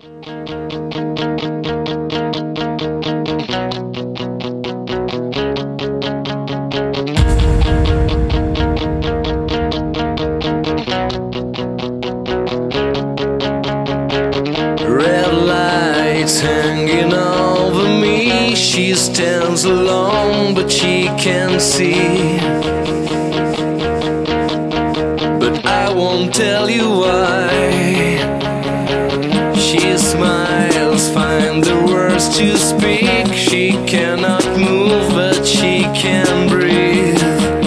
Red lights hanging over me. She stands alone, but she can't see. But I won't tell you why. She smiles, find the words to speak. She cannot move, but she can breathe.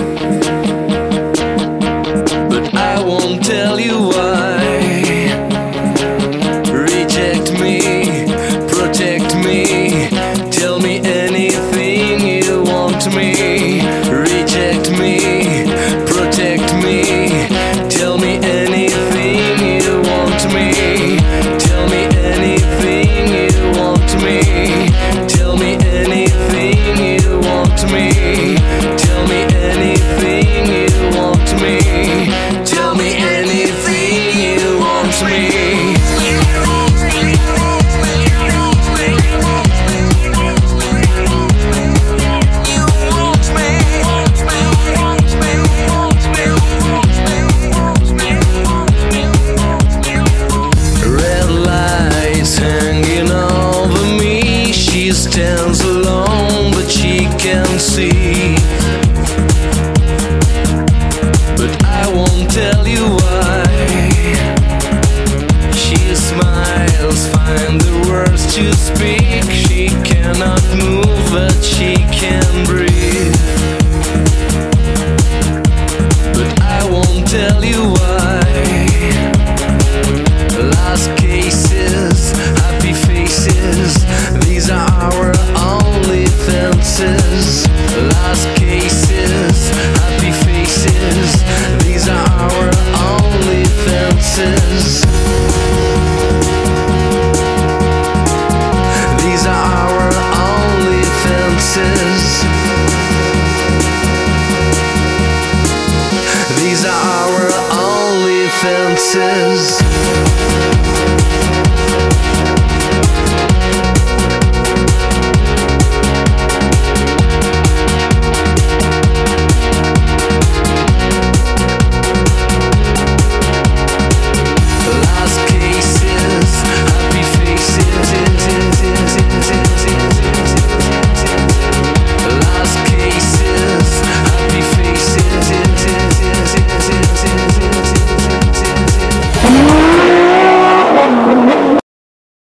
But I won't tell you why. Reject me, protect me, tell me anything you want me. Reject me, protect me, tell me anything you want me. Tell me anything you want me. Tell me anything you want me. Tell me anything you want me. Tell me anything you want me. Stands alone, but she can see. But I won't tell you why. She smiles, find the words to speak. She cannot move, but she can breathe. But I won't tell you why. Lost cases, happy faces, these are our only fences. Lost cases, happy faces, these are our only fences. These are our only fences. These are our only fences.